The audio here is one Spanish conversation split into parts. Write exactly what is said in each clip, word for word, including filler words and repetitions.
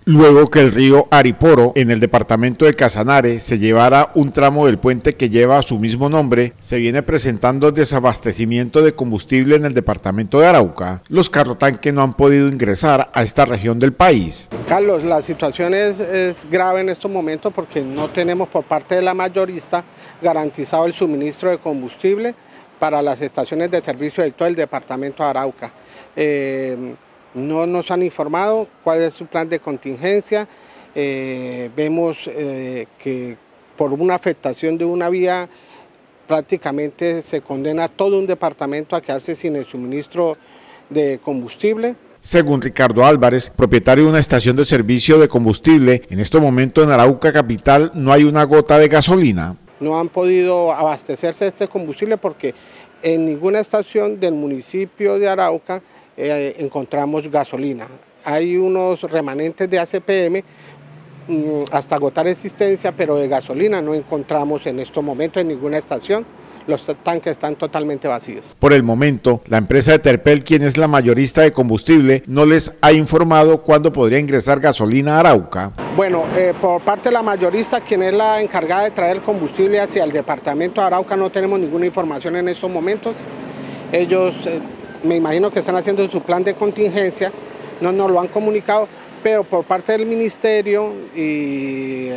Luego que el río Ariporo, en el departamento de Casanare, se llevara un tramo del puente que lleva su mismo nombre, se viene presentando desabastecimiento de combustible en el departamento de Arauca. Los carrotanques no han podido ingresar a esta región del país. Carlos, la situación es, es grave en estos momentos porque no tenemos por parte de la mayorista garantizado el suministro de combustible para las estaciones de servicio de todo el departamento de Arauca. Eh, No nos han informado cuál es su plan de contingencia. Eh, vemos eh, que por una afectación de una vía prácticamente se condena todo un departamento a quedarse sin el suministro de combustible. Según Ricardo Álvarez, propietario de una estación de servicio de combustible, en este momento en Arauca capital no hay una gota de gasolina. No han podido abastecerse de este combustible porque en ninguna estación del municipio de Arauca Eh, encontramos gasolina. Hay unos remanentes de A C P M mmm, hasta agotar existencia, pero de gasolina no encontramos en estos momentos en ninguna estación. Los tanques están totalmente vacíos. Por el momento, la empresa de Terpel, quien es la mayorista de combustible, no les ha informado cuándo podría ingresar gasolina a Arauca. Bueno, eh, por parte de la mayorista, quien es la encargada de traer el combustible hacia el departamento de Arauca, no tenemos ninguna información en estos momentos. Ellos eh, me imagino que están haciendo su plan de contingencia, no nos lo han comunicado, pero por parte del ministerio y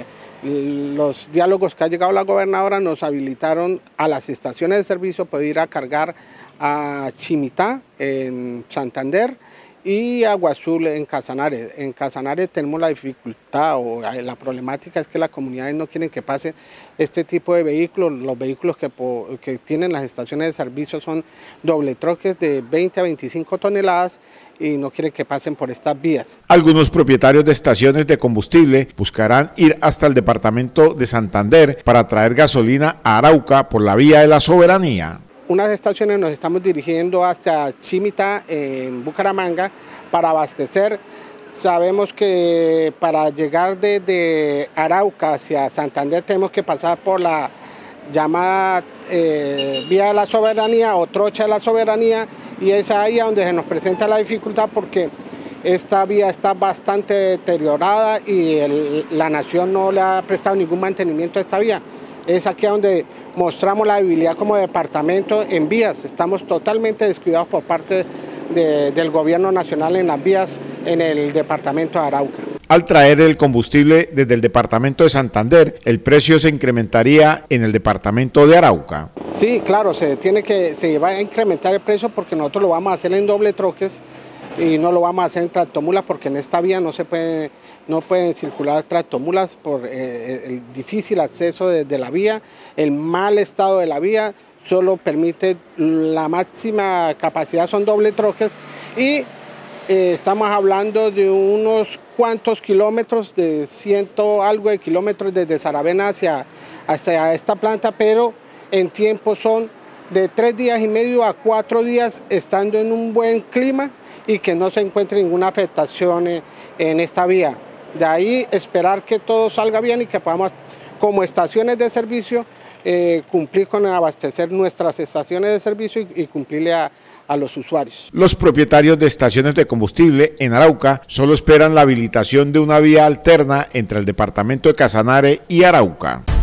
los diálogos que ha llegado la gobernadora nos habilitaron a las estaciones de servicio poder ir a cargar a Chimitá en Santander y Agua Azul en Casanare. En Casanare tenemos la dificultad o la problemática es que las comunidades no quieren que pase este tipo de vehículos. Los vehículos que, que tienen las estaciones de servicio son doble troques de veinte a veinticinco toneladas y no quieren que pasen por estas vías. Algunos propietarios de estaciones de combustible buscarán ir hasta el departamento de Santander para traer gasolina a Arauca por la vía de la soberanía. Unas estaciones nos estamos dirigiendo hasta Chimitá en Bucaramanga para abastecer. Sabemos que para llegar desde Arauca hacia Santander tenemos que pasar por la llamada eh, vía de la soberanía o trocha de la soberanía y es ahí donde se nos presenta la dificultad porque esta vía está bastante deteriorada y el, la nación no le ha prestado ningún mantenimiento a esta vía. Es aquí donde mostramos la debilidad como departamento en vías. Estamos totalmente descuidados por parte de, del gobierno nacional en las vías en el departamento de Arauca. Al traer el combustible desde el departamento de Santander, el precio se incrementaría en el departamento de Arauca. Sí, claro, se tiene que se va a incrementar el precio porque nosotros lo vamos a hacer en doble troques y no lo vamos a hacer en tractomulas porque en esta vía no se puede, no pueden circular tractomulas por eh, el difícil acceso desde la vía, el mal estado de la vía, solo permite la máxima capacidad son doble troques y eh, estamos hablando de unos cuantos kilómetros, de ciento algo de kilómetros desde Saravena hacia, hacia esta planta, pero en tiempo son de tres días y medio a cuatro días estando en un buen clima y que no se encuentre ninguna afectación en esta vía. De ahí esperar que todo salga bien y que podamos, como estaciones de servicio, eh, cumplir con abastecer nuestras estaciones de servicio y, y cumplirle a, a los usuarios. Los propietarios de estaciones de combustible en Arauca solo esperan la habilitación de una vía alterna entre el departamento de Casanare y Arauca.